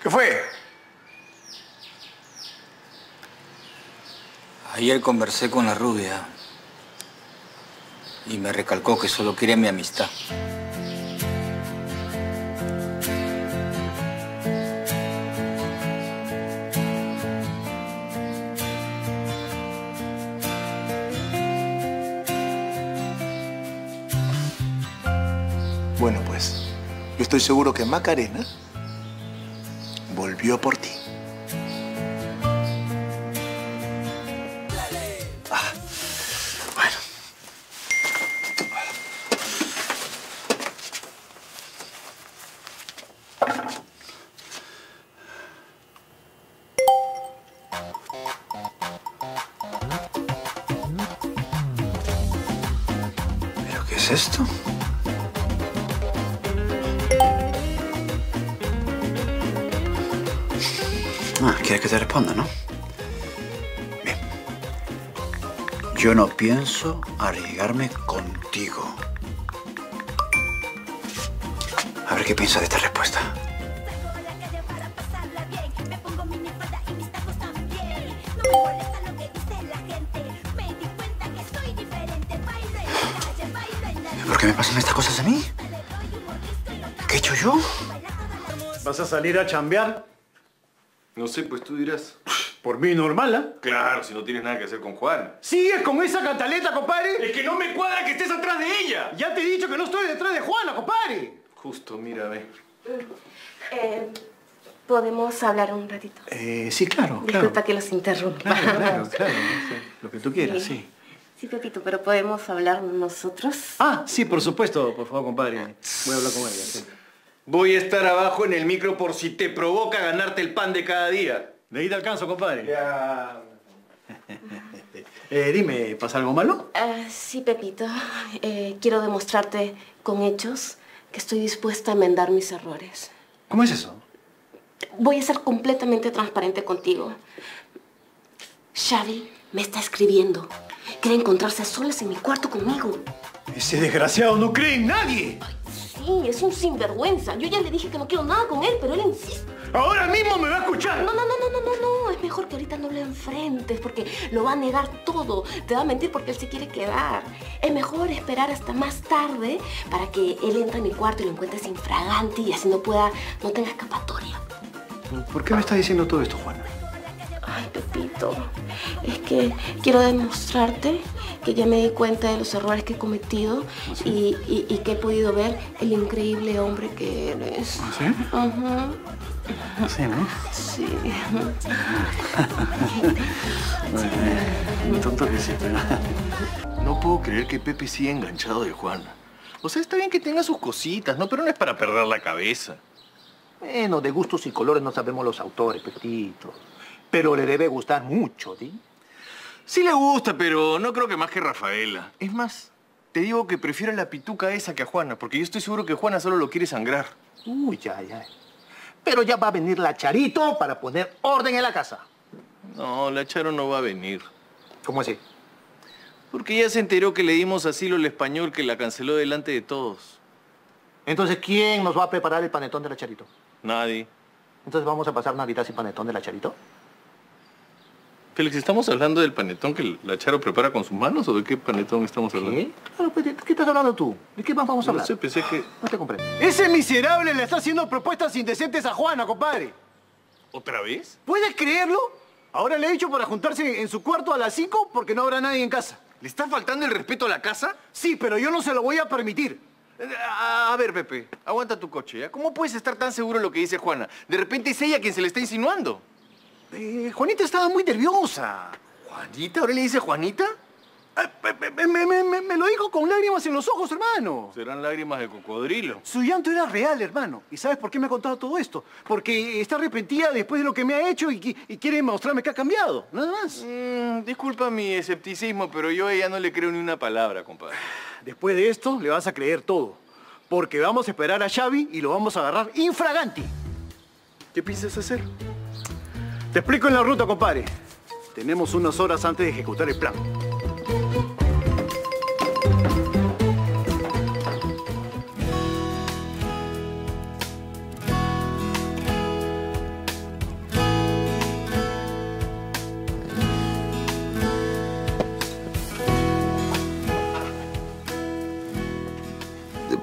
¿Qué fue? Ayer conversé con la rubia y me recalcó que solo quiere mi amistad. Bueno, pues, yo estoy seguro que Macarena volvió por ti. Bueno. ¿Pero qué es esto? ¿Quieres que te responda, no? Bien. Yo no pienso arriesgarme contigo. A ver qué piensa de esta respuesta. ¿Por qué me pasan estas cosas a mí? ¿Qué he hecho yo? ¿Vas a salir a chambear? No sé, pues tú dirás. Por mí normal, ¿ah? Claro, si no tienes nada que hacer con Juan. ¿Sigues con esa cantaleta, compadre? Es que no me cuadra que estés atrás de ella. Ya te he dicho que no estoy detrás de Juana, compadre. Justo, mira, ve. ¿Podemos hablar un ratito? Sí, claro, Disculpa que los interrumpa. Claro. Sí. Lo que tú quieras, sí. Sí, Pepito, pero ¿podemos hablar nosotros? Ah, sí, por supuesto. Por favor, compadre. Voy a hablar con ella. Sí. Voy a estar abajo en el micro por si te provoca ganarte el pan de cada día. De ahí te alcanzo, compadre. Ya. Dime, ¿pasa algo malo? Sí, Pepito. Quiero demostrarte con hechos que estoy dispuesta a enmendar mis errores. ¿Cómo es eso? Voy a ser completamente transparente contigo. Xavi me está escribiendo. Quiere encontrarse a solas en mi cuarto conmigo. Ese desgraciado no cree en nadie. Sí, es un sinvergüenza. Yo ya le dije que no quiero nada con él, pero él insiste. Ahora mismo me va a escuchar. No. Es mejor que ahorita no lo enfrentes porque lo va a negar todo. Te va a mentir porque él se quiere quedar. Es mejor esperar hasta más tarde para que él entre en mi cuarto y lo encuentres infragante y así no tenga escapatoria. ¿Por qué me estás diciendo todo esto, Juana? Ay, Pepito, es que quiero demostrarte que ya me di cuenta de los errores que he cometido. ¿Sí? y que he podido ver el increíble hombre que eres. ¿Ah, sí? Ajá. Sí, ¿no? Sí. Muy tonto que sí, pero... No puedo creer que Pepe siga enganchado de Juana. O sea, está bien que tenga sus cositas, ¿no? Pero no es para perder la cabeza. Bueno, de gustos y colores no sabemos los autores, Pepito. Pero le debe gustar mucho, ¿sí? Sí le gusta, pero no creo que más que Rafaela. Es más, te digo que prefiero a la pituca esa que a Juana, porque yo estoy seguro que Juana solo lo quiere sangrar. Uy, ya. Pero ya va a venir la Charito para poner orden en la casa. No, la Charo no va a venir. ¿Cómo así? Porque ya se enteró que le dimos asilo al español que la canceló delante de todos. Entonces, ¿quién nos va a preparar el panetón de la Charito? Nadie. Entonces, ¿vamos a pasar Navidad sin panetón de la Charito? Félix, ¿estamos hablando del panetón que la Charo prepara con sus manos o de qué panetón estamos hablando? ¿Qué? Claro, pues, ¿de qué estás hablando tú? ¿De qué más vamos a hablar? No sé, pensé que... No te comprendo. Ese miserable le está haciendo propuestas indecentes a Juana, compadre. ¿Otra vez? ¿Puedes creerlo? Ahora le he dicho para juntarse en su cuarto a las 5 porque no habrá nadie en casa. ¿Le está faltando el respeto a la casa? Sí, pero yo no se lo voy a permitir. A ver, Pepe, aguanta tu coche, ¿ya? ¿Cómo puedes estar tan seguro de lo que dice Juana? De repente es ella quien se le está insinuando. Juanita estaba muy nerviosa. ¿Juanita? ¿Ahora le dice Juanita? Me lo dijo con lágrimas en los ojos, hermano. Serán lágrimas de cocodrilo. Su llanto era real, hermano. ¿Y sabes por qué me ha contado todo esto? Porque está arrepentida después de lo que me ha hecho y quiere mostrarme que ha cambiado. Nada más. Disculpa mi escepticismo, pero yo a ella no le creo ni una palabra, compadre. Después de esto, le vas a creer todo. Porque vamos a esperar a Xavi y lo vamos a agarrar infraganti. ¿Qué piensas hacer? Te explico en la ruta, compadre. Tenemos unas horas antes de ejecutar el plan.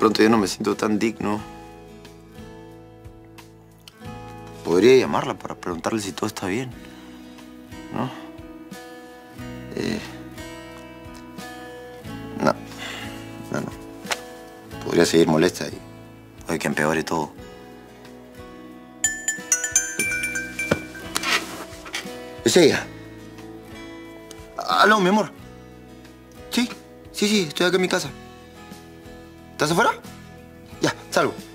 pronto ya no me siento tan digno. Podría llamarla para preguntarle si todo está bien, ¿no? No. Podría seguir molesta y puede que empeore todo. ¿Es ella? Aló, mi amor. Sí, estoy acá en mi casa. ¿Estás afuera? Ya, salgo.